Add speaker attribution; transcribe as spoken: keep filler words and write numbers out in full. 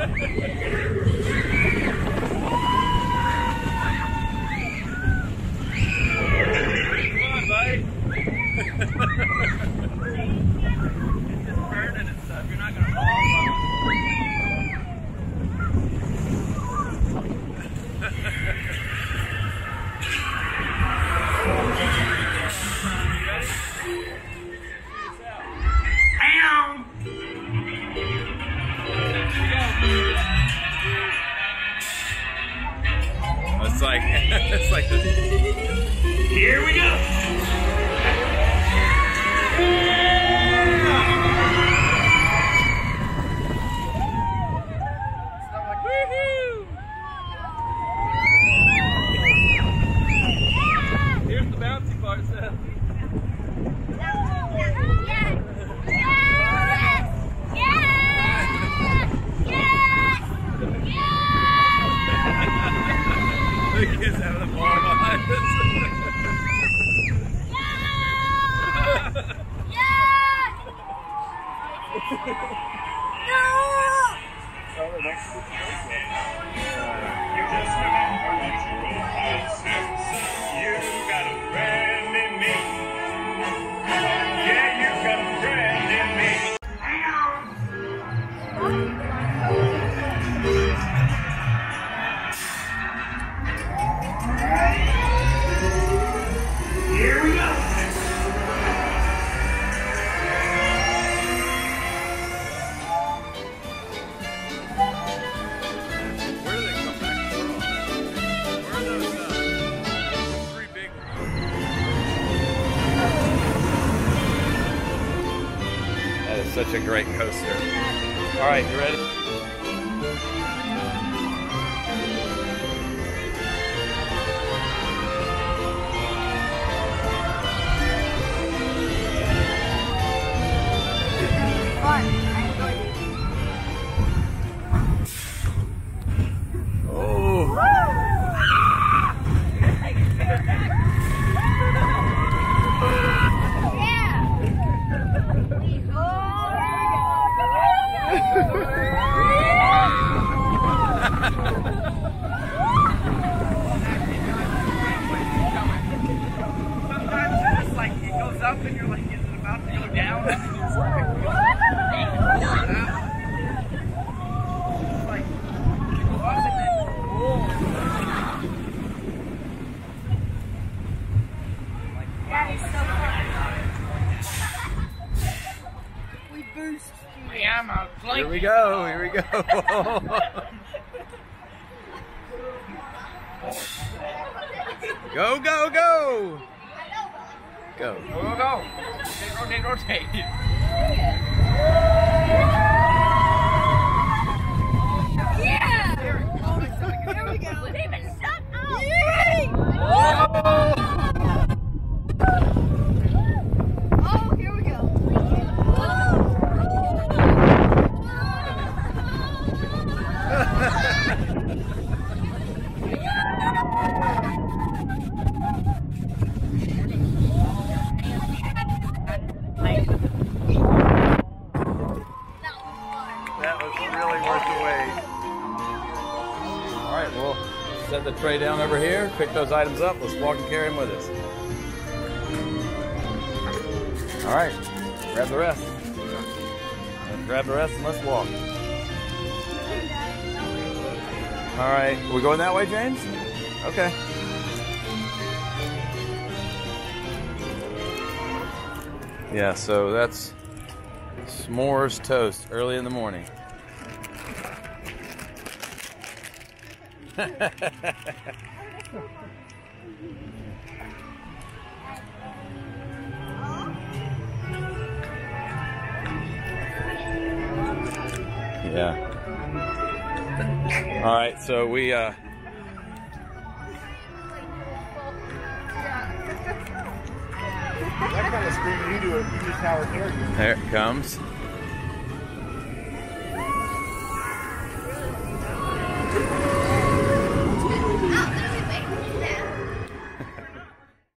Speaker 1: on, buddy. It's just burning and stuff. You're not gonna fall off.
Speaker 2: It's like, it's like this.
Speaker 1: Here we go. Here's the bouncy part, Seth. The kids having a ball behind us. Here we go.
Speaker 2: Where do they come back from? Where are those, uh, three big ones? That is such a great coaster. All right, you ready?
Speaker 1: Sometimes it's like it goes up and you're like, is it about to go down? It's like, you go up and then,
Speaker 3: That is so fun. We boost.
Speaker 1: yeah, I'm a flank.
Speaker 2: Here we go, here we go. Go, go, go! Go.
Speaker 1: Go, go, go. Rotate, rotate, rotate.
Speaker 3: Yeah! There we go. David, shut up! Oh, here we go.
Speaker 2: That was really worth the wait. All right, we'll set the tray down over here, pick those items up. Let's walk and carry them with us. All right, grab the rest. Let's grab the rest and let's walk. All right, we're going that way, James? Okay. Yeah, so that's s'mores toast early in the morning. Yeah. All right, so we uh
Speaker 4: That kind of screaming you do it, you just Howard Harry.
Speaker 2: there it comes.